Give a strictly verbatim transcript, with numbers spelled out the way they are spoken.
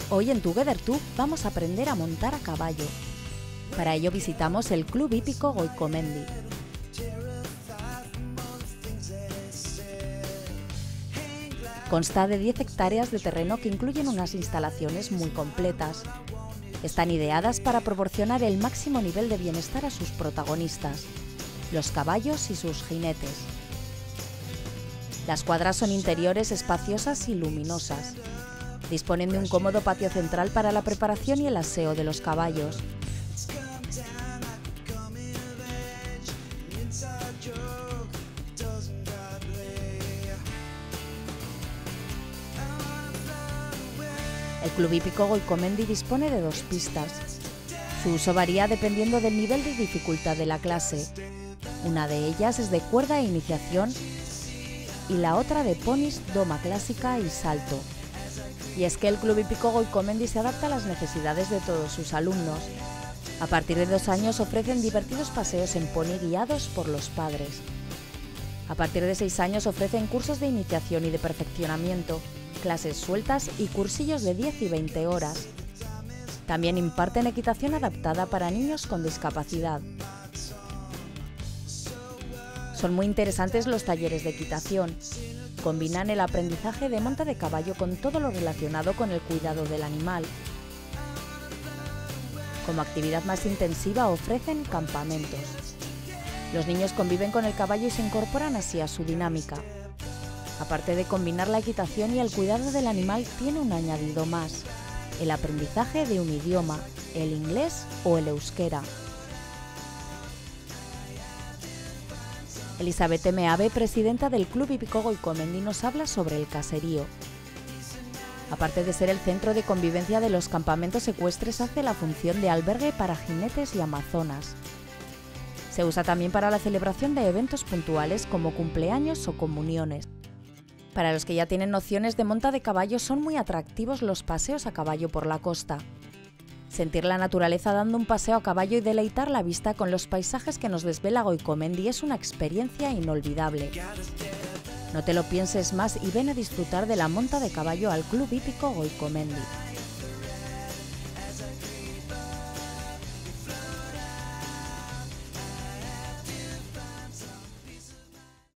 Hoy en Together Tube vamos a aprender a montar a caballo. Para ello visitamos el Club Hípico Goikomendi. Consta de diez hectáreas de terreno que incluyen unas instalaciones muy completas. Están ideadas para proporcionar el máximo nivel de bienestar a sus protagonistas, los caballos y sus jinetes. Las cuadras son interiores espaciosas y luminosas. Disponen de un cómodo patio central para la preparación y el aseo de los caballos. El Club Hípico Goikomendi dispone de dos pistas. Su uso varía dependiendo del nivel de dificultad de la clase. Una de ellas es de cuerda e iniciación y la otra de ponis, doma clásica y salto. Y es que el Club Hípico Goikomendi se adapta a las necesidades de todos sus alumnos. A partir de dos años ofrecen divertidos paseos en pony guiados por los padres. A partir de seis años ofrecen cursos de iniciación y de perfeccionamiento, clases sueltas y cursillos de diez y veinte horas. También imparten equitación adaptada para niños con discapacidad. Son muy interesantes los talleres de equitación. Combinan el aprendizaje de monta de caballo con todo lo relacionado con el cuidado del animal. Como actividad más intensiva ofrecen campamentos. Los niños conviven con el caballo y se incorporan así a su dinámica. Aparte de combinar la equitación y el cuidado del animal, tiene un añadido más: el aprendizaje de un idioma, el inglés o el euskera. Elizabeth Meave, presidenta del Club Hípico Goikomendi, nos habla sobre el caserío. Aparte de ser el centro de convivencia de los campamentos ecuestres, hace la función de albergue para jinetes y amazonas. Se usa también para la celebración de eventos puntuales como cumpleaños o comuniones. Para los que ya tienen nociones de monta de caballo, son muy atractivos los paseos a caballo por la costa. Sentir la naturaleza dando un paseo a caballo y deleitar la vista con los paisajes que nos desvela Goikomendi es una experiencia inolvidable. No te lo pienses más y ven a disfrutar de la monta de caballo al Club Hípico Goikomendi.